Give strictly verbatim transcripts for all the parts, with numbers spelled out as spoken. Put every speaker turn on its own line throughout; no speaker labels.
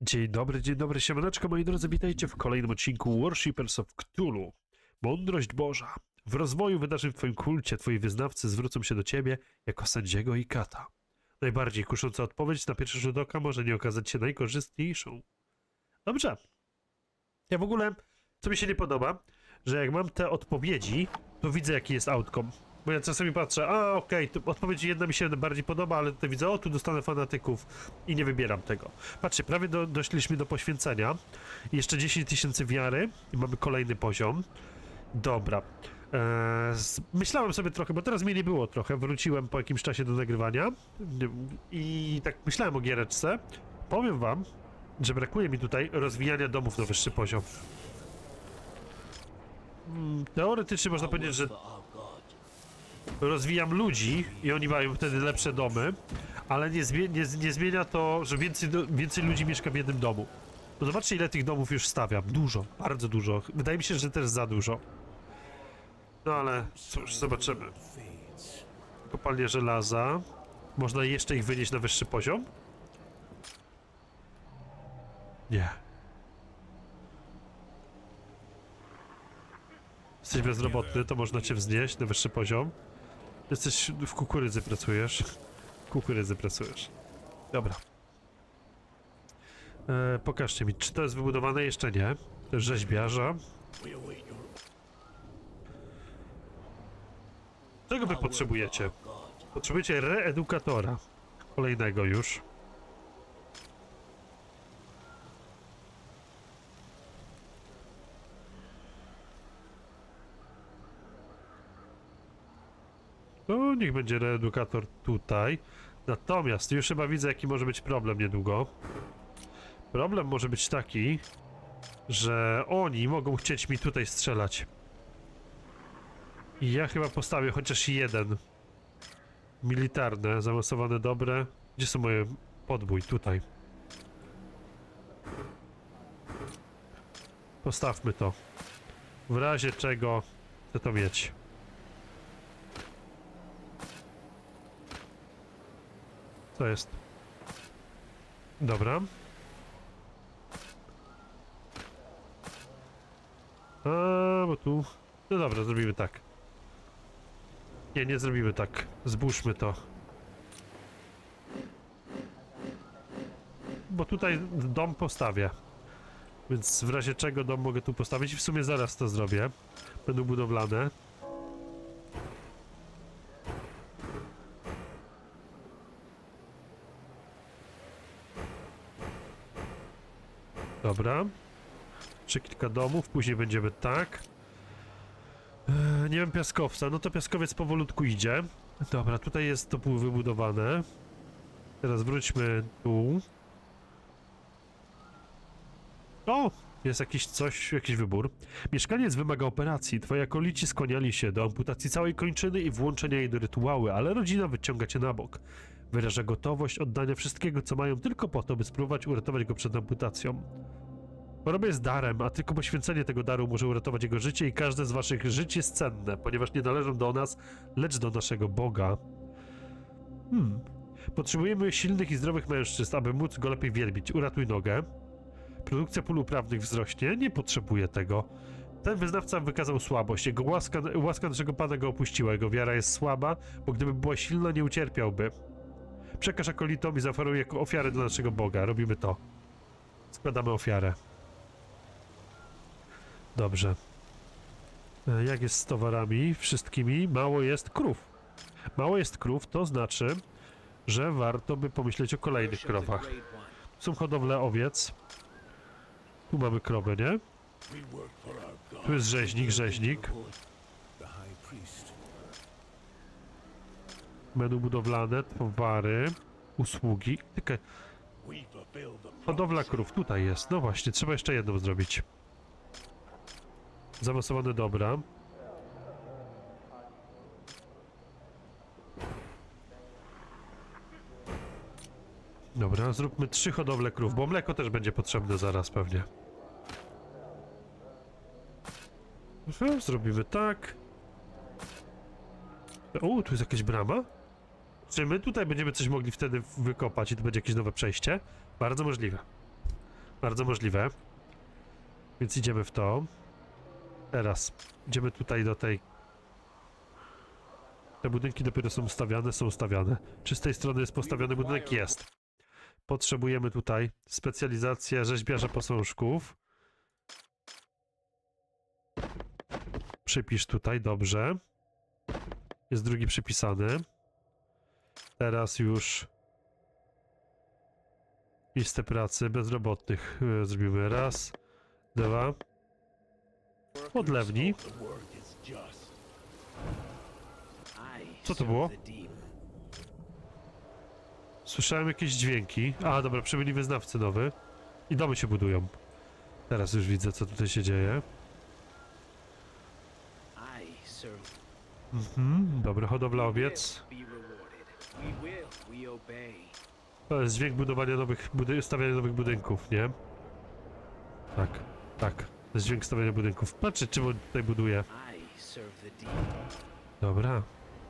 Dzień dobry, dzień dobry, siemaneczko, moi drodzy, witajcie w kolejnym odcinku Worshippers of Cthulhu. Mądrość Boża. W rozwoju wydarzeń w twoim kulcie twoi wyznawcy zwrócą się do ciebie jako sędziego i kata. Najbardziej kusząca odpowiedź na pierwszy rzut oka może nie okazać się najkorzystniejszą. Dobrze. Ja w ogóle, co mi się nie podoba, że jak mam te odpowiedzi, to widzę jaki jest outcome. Bo ja czasami patrzę, a okej, okay, odpowiedź jedna mi się bardziej podoba, ale tutaj widzę, o tu dostanę fanatyków i nie wybieram tego. Patrzcie, prawie do, doszliśmy do poświęcenia. Jeszcze dziesięć tysięcy wiary i mamy kolejny poziom. Dobra. Eee, myślałem sobie trochę, bo teraz mnie nie było trochę, wróciłem po jakimś czasie do nagrywania i tak myślałem o giereczce. Powiem wam, że brakuje mi tutaj rozwijania domów na wyższy poziom. Hmm, teoretycznie można powiedzieć, że rozwijam ludzi i oni mają wtedy lepsze domy, ale nie, zmie nie, nie zmienia to, że więcej, więcej ludzi mieszka w jednym domu. Bo zobaczcie, ile tych domów już stawiam. Dużo, bardzo dużo. Wydaje mi się, że też za dużo. No ale cóż, zobaczymy. Kopalnia żelaza. Można jeszcze ich wynieść na wyższy poziom? Nie. Jesteś bezrobotny, to można cię wznieść na wyższy poziom. Jesteś w kukurydzy pracujesz. W kukurydzy pracujesz. Dobra. E, pokażcie mi, czy to jest wybudowane? Jeszcze nie. To jest rzeźbiarza. Czego wy potrzebujecie? Potrzebujecie reedukatora. Kolejnego już. To niech będzie reedukator tutaj. Natomiast już chyba widzę, jaki może być problem niedługo. Problem może być taki, że oni mogą chcieć mi tutaj strzelać. I ja chyba postawię chociaż jeden. Militarne, zaawansowane, dobre. Gdzie są moje podbój? Tutaj. Postawmy to. W razie czego chcę to mieć. Co jest? Dobra. A, bo tu... No dobra, zrobimy tak. Nie, nie zrobimy tak. Zbóżmy to. Bo tutaj dom postawię. Więc w razie czego dom mogę tu postawić i w sumie zaraz to zrobię. Będą budowlane. Dobra. Jeszcze kilka domów, później będziemy tak. Eee, nie mam piaskowca, no to piaskowiec powolutku idzie. Dobra, tutaj jest to pół wybudowane. Teraz wróćmy tu. O! Jest jakiś coś, jakiś wybór. Mieszkaniec wymaga operacji. Twoi akolici skłaniali się do amputacji całej kończyny i włączenia jej do rytuały, ale rodzina wyciąga cię na bok. Wyraża gotowość oddania wszystkiego, co mają, tylko po to, by spróbować uratować go przed amputacją. Choroba jest darem, a tylko poświęcenie tego daru może uratować jego życie i każde z waszych żyć jest cenne, ponieważ nie należą do nas, lecz do naszego Boga. Hmm. Potrzebujemy silnych i zdrowych mężczyzn, aby móc go lepiej wielbić. Uratuj nogę. Produkcja pól uprawnych wzrośnie. Nie potrzebuje tego. Ten wyznawca wykazał słabość. Jego łaska, łaska naszego Pana go opuściła. Jego wiara jest słaba, bo gdyby była silna, nie ucierpiałby. Przekaż akolitom i zaoferuj jako ofiarę dla naszego Boga. Robimy to. Składamy ofiarę. Dobrze. Jak jest z towarami? Wszystkimi? Mało jest krów. Mało jest krów, to znaczy, że warto by pomyśleć o kolejnych krowach. Są hodowle owiec. Tu mamy krowę, nie? Tu jest rzeźnik, rzeźnik. Menu budowlane, towary, usługi. Tylko... Hodowla krów, tutaj jest. No właśnie, trzeba jeszcze jedną zrobić. Zaawansowane dobra. Dobra, zróbmy trzy hodowle krów, bo mleko też będzie potrzebne zaraz pewnie. Zrobimy tak. O, tu jest jakaś brama? Czy my tutaj będziemy coś mogli wtedy wykopać i tu będzie jakieś nowe przejście? Bardzo możliwe. Bardzo możliwe. Więc idziemy w to. Teraz idziemy tutaj do tej... Te budynki dopiero są stawiane, są stawiane. Czy z tej strony jest postawiony budynek? Jest. Potrzebujemy tutaj specjalizację rzeźbiarza posążków. Przypisz tutaj, dobrze. Jest drugi przypisany. Teraz już listę pracy bezrobotnych zrobimy. Raz, dwa. Odlewni. Co to było? Słyszałem jakieś dźwięki. A, dobra, przybyli wyznawcy nowy. I domy się budują. Teraz już widzę, co tutaj się dzieje. Mhm, dobra, hodowla owiec. To jest dźwięk budowania nowych, budy stawiania nowych budynków, nie? Tak, tak. To jest dźwięk stawiania budynków. Patrzcie, czym on tutaj buduje. Dobra.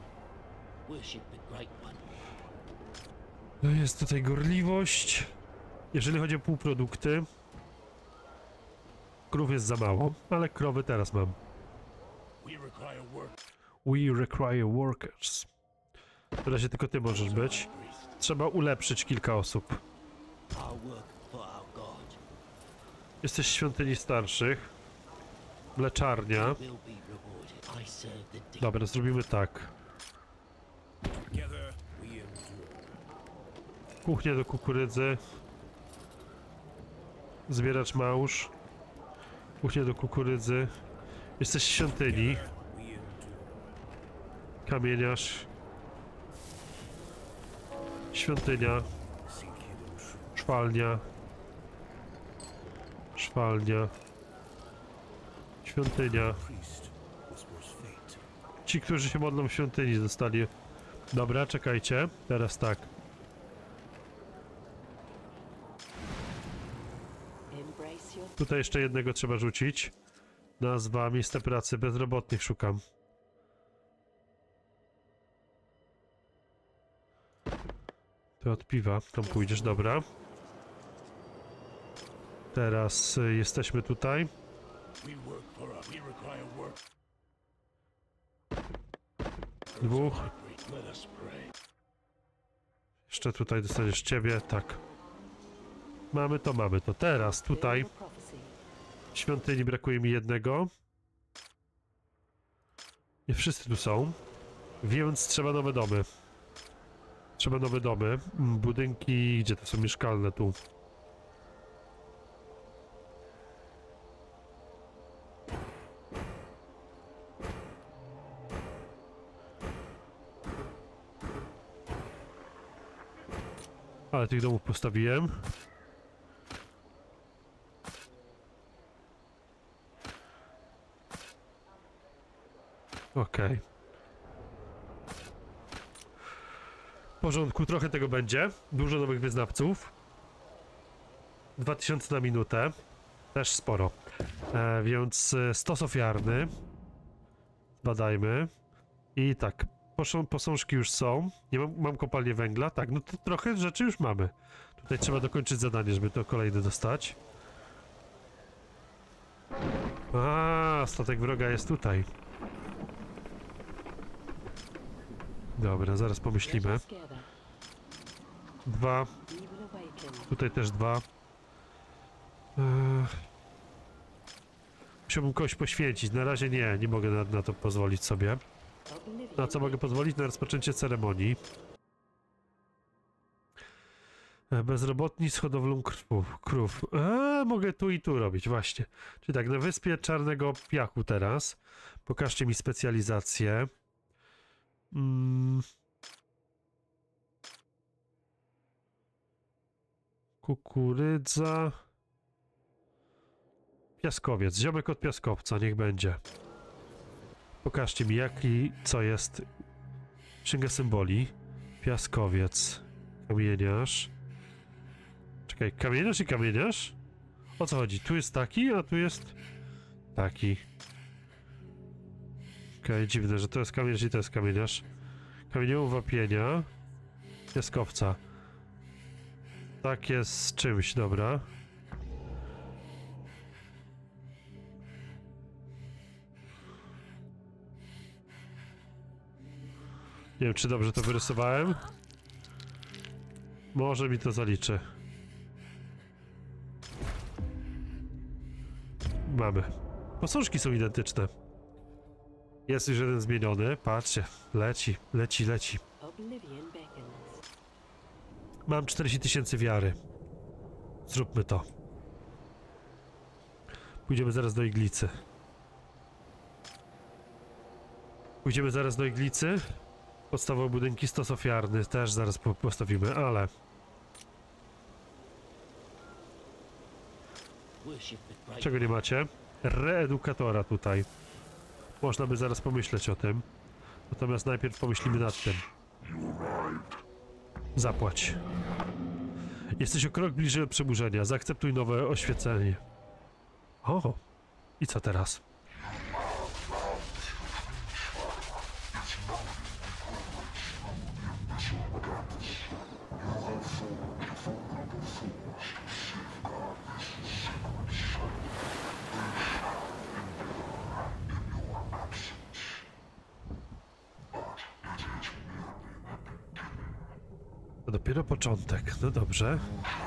No jest tutaj gorliwość. Jeżeli chodzi o półprodukty, krów jest za mało, ale krowy teraz mam. We require workers. W razie tylko ty możesz być. Trzeba ulepszyć kilka osób. Jesteś w świątyni starszych. Mleczarnia. Dobra, zrobimy tak. Kuchnia do kukurydzy. Zbieracz małż. Kuchnia do kukurydzy. Jesteś w świątyni. Kamieniarz. Świątynia. Szwalnia. Szwalnia. Świątynia. Ci, którzy się modlą w świątyni, zostali. Dobra, czekajcie. Teraz tak. Tutaj jeszcze jednego trzeba rzucić. Nazwa, miejsce pracy, bezrobotnych szukam. To od piwa, tam pójdziesz, dobra. Teraz y, jesteśmy tutaj. Dwóch. Jeszcze tutaj dostaniesz ciebie, tak. Mamy to, mamy to. Teraz tutaj w świątyni brakuje mi jednego. Nie wszyscy tu są. Więc trzeba nowe domy. Trzeba nowe domy. Budynki, gdzie to są mieszkalne tu? Ale tych domów postawiłem. Okej. Okay. W porządku, trochę tego będzie. Dużo nowych wyznawców. dwa tysiące na minutę. Też sporo. E, więc stos ofiarny. Badajmy. I tak. Posążki już są. Nie mam, mam kopalnię węgla. Tak, no to trochę rzeczy już mamy. Tutaj trzeba dokończyć zadanie, żeby to kolejny dostać. A, statek wroga jest tutaj. Dobra, zaraz pomyślimy. Dwa. Tutaj też dwa. Eee... Musiałbym kogoś poświęcić. Na razie nie, nie mogę na, na to pozwolić sobie. Na co mogę pozwolić? Na rozpoczęcie ceremonii. Bezrobotni z hodowlą krów. krów. A, mogę tu i tu robić, właśnie. Czyli tak, na wyspie Czarnego Piachu teraz. Pokażcie mi specjalizację. Hmm. Kukurydza. Piaskowiec. Ziomek od piaskowca, niech będzie. Pokażcie mi, jaki, co jest. Księga symboli. Piaskowiec. Kamieniarz. Czekaj, kamieniarz i kamieniarz? O co chodzi? Tu jest taki, a tu jest taki. Okej, okay, dziwne, że to jest kamieniarz i to jest kamieniarz. Kamieniołom wapienia. Piaskowca. Tak jest z czymś, dobra. Nie wiem, czy dobrze to wyrysowałem. Może mi to zaliczy. Mamy. Posążki są identyczne. Jest już jeden zmieniony. Patrzcie. Leci, leci, leci. Mam czterdzieści tysięcy wiary. Zróbmy to. Pójdziemy zaraz do iglicy. Pójdziemy zaraz do iglicy. Podstawowe budynki, stos ofiarny też zaraz po postawimy, ale... Czego nie macie? Reedukatora tutaj. Można by zaraz pomyśleć o tym. Natomiast najpierw pomyślimy nad tym. Zapłać. Jesteś o krok bliżej od przeburzenia. Zaakceptuj nowe oświecenie. O! I co teraz? To dopiero początek. No dobrze.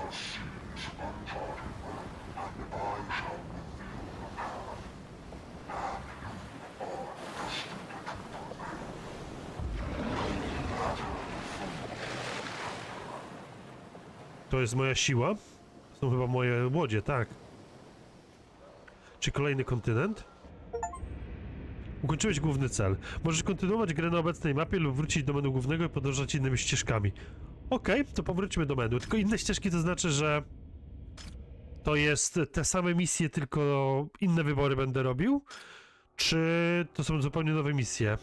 To jest moja siła? To są chyba moje łodzie, tak. Czy kolejny kontynent? Ukończyłeś główny cel. Możesz kontynuować grę na obecnej mapie lub wrócić do menu głównego i podążać innymi ścieżkami. Okej, okay, to powróćmy do menu. Tylko inne ścieżki to znaczy, że to jest te same misje, tylko inne wybory będę robił? Czy to są zupełnie nowe misje?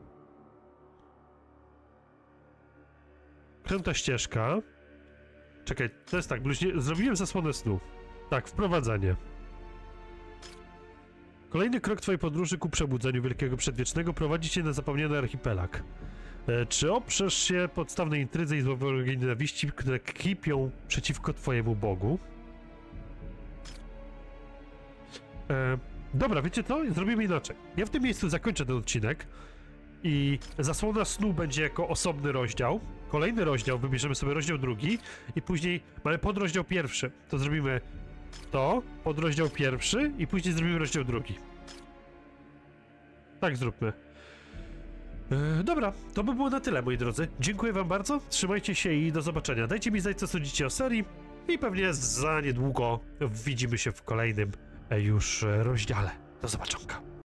Kręta ścieżka. Czekaj, to jest tak, bluźnie... zrobiłem zasłonę snu. Tak, wprowadzenie. Kolejny krok twojej podróży ku przebudzeniu Wielkiego Przedwiecznego prowadzi cię na zapomniany archipelag. E, czy oprzesz się podstawnej intrydze i złowolnej nienawiści, które kipią przeciwko twojemu Bogu? E, dobra, wiecie co? Zrobimy inaczej. Ja w tym miejscu zakończę ten odcinek i zasłona snu będzie jako osobny rozdział. Kolejny rozdział, wybierzemy sobie rozdział drugi i później mamy podrozdział pierwszy. To zrobimy to, podrozdział pierwszy i później zrobimy rozdział drugi. Tak zróbmy. Yy, dobra, to by było na tyle, moi drodzy. Dziękuję wam bardzo, trzymajcie się i do zobaczenia. Dajcie mi znać, co sądzicie o serii i pewnie za niedługo widzimy się w kolejnym już rozdziale. Do zobaczonka.